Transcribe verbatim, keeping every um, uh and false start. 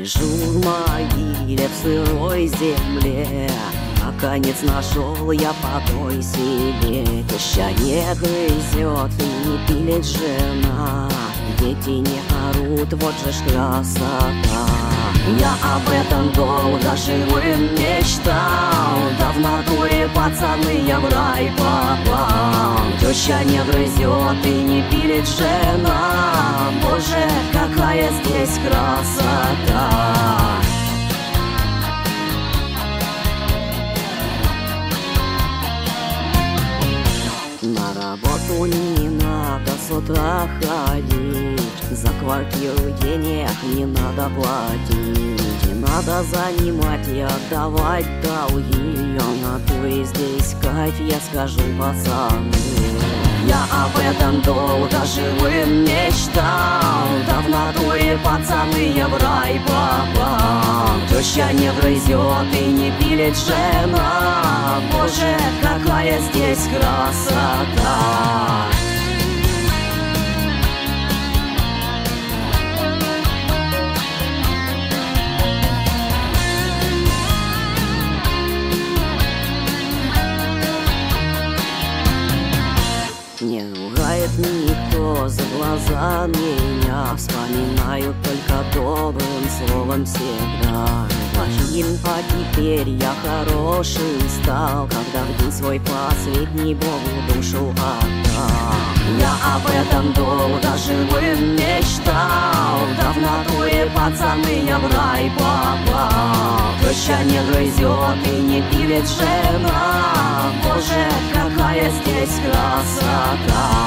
Лежу в могиле в сырой земле, наконец нашел я покой себе. Теща не грызет и не пилит жена, дети не орут, вот же ж красота. Я об этом долго жил и мечтал, да в натуре, пацаны, я в рай попал. Теща не грызет и не пилит жена, боже, какая здесь красота. На работу не надо с утра ходить, за квартиру денег не надо платить, не надо занимать и отдавать долги. На туре здесь кайф, я скажу, пацаны. Я об этом долго жил и мечтал, да в натуре, пацаны, я в рай попал. Теща не грызет и не пилит жена, боже, какая здесь красота. Не ругает никто за глаза меня, вспоминают только добрым словом всегда. Плохим, а теперь я хороший стал, когда в день свой последний Богу душу отдал. Я об этом долго жил и мечтал, да в натуре, пацаны, я в рай попал. Теща не грызет и не пилит жена, боже, какая здесь красота.